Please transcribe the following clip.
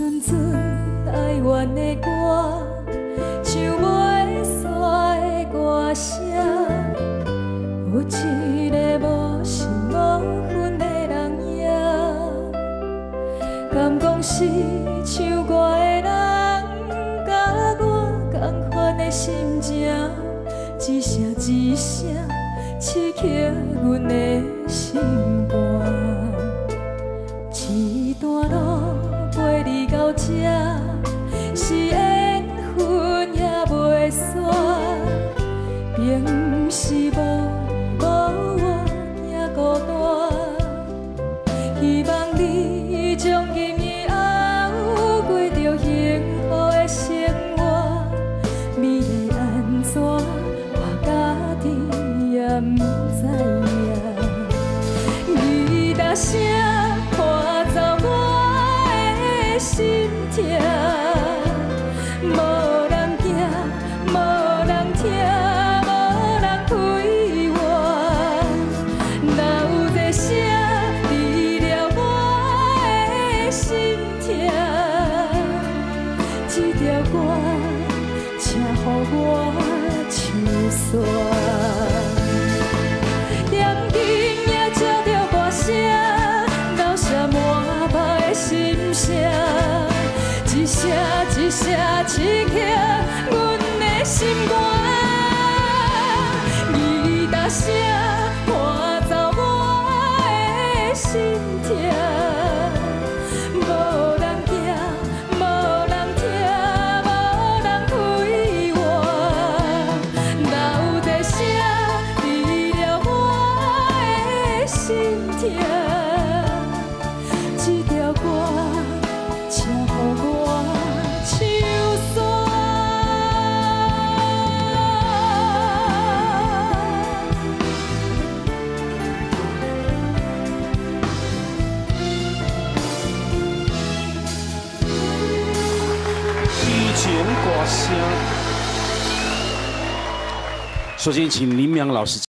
阵阵哀怨的歌，唱袂煞的歌声。有一个无心无魂的人影，敢讲是唱歌的人，甲我同款的心情，一声一声刺激阮的心肝。 一段路陪你到这，是缘分也袂散，并是无我也孤单。希望你从今以后过着幸福的生活，你会安怎，我家己也不知影。你大声。 心痛，无人惊，无人听，无人陪我。哪有一声治疗我的心痛？这条歌，请予我唱煞。 一声一声刺激阮的心肝，你大声伴奏我的心痛，无人惊，无人听，无人陪我，哪有一声治疗我的心痛？这条歌。 请予我唱煞。 以前歌声，首先请林良老师。